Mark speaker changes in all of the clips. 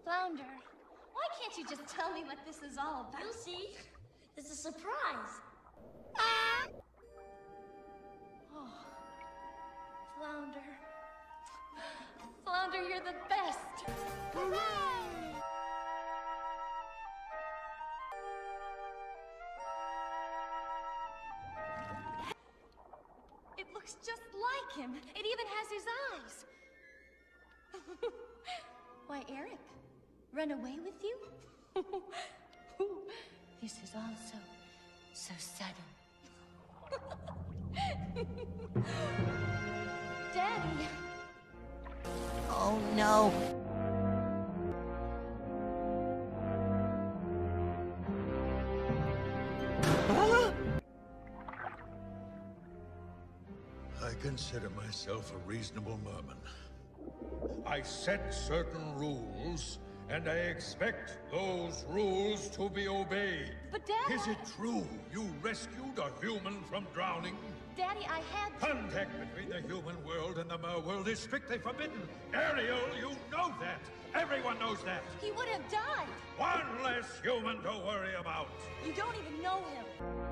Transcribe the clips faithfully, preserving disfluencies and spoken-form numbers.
Speaker 1: Flounder, why can't you just tell me what this is all about?
Speaker 2: You'll see. It's a surprise.
Speaker 1: Oh, Flounder. Flounder, you're the best. Hooray! It looks just like him. It even has his eyes. Why, Eric, run away with you? This is all so, so sudden. Daddy.
Speaker 3: Oh no. Huh?
Speaker 4: I consider myself a reasonable merman. I set certain rules, and I expect those rules to be obeyed.
Speaker 1: But Dad,
Speaker 4: Is it true you rescued a human from drowning?
Speaker 1: Daddy, I had to...
Speaker 4: Contact between the human world and the mer world is strictly forbidden. Ariel, you know that. Everyone knows that.
Speaker 1: He would have died.
Speaker 4: One less human to worry about.
Speaker 1: You don't even know him.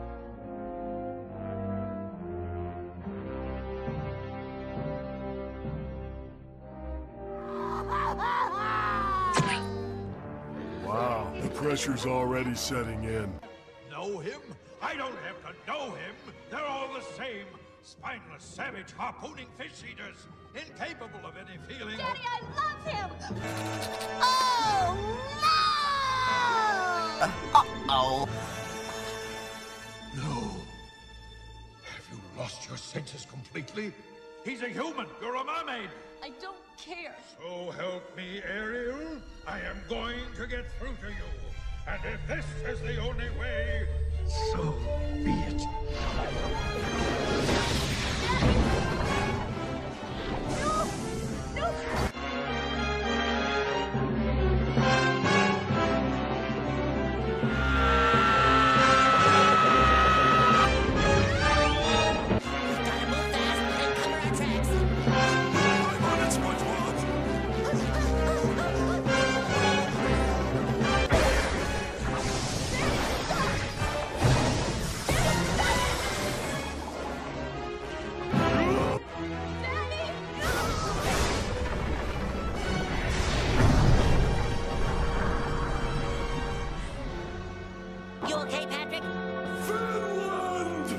Speaker 5: Wow, the pressure's already setting in.
Speaker 4: Know him? I don't have to know him. They're all the same. Spineless, savage, harpooning fish eaters. Incapable of any feeling.
Speaker 1: Daddy, I love him!
Speaker 3: Oh no! Uh-oh.
Speaker 4: No. Have you lost your senses completely? He's a human. You're a mermaid.
Speaker 1: I don't care.
Speaker 4: So help me, Ariel. I am going to get through to you. And if this is the only way, so be it.
Speaker 1: No! No!
Speaker 3: You okay, Patrick?
Speaker 5: Finland!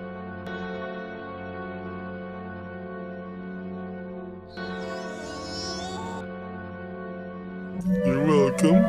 Speaker 5: You're welcome.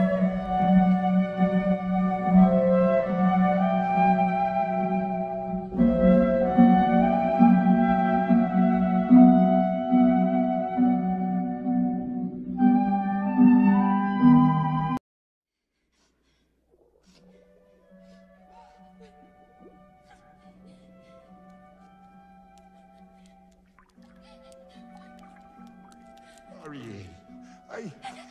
Speaker 6: Ariel, I...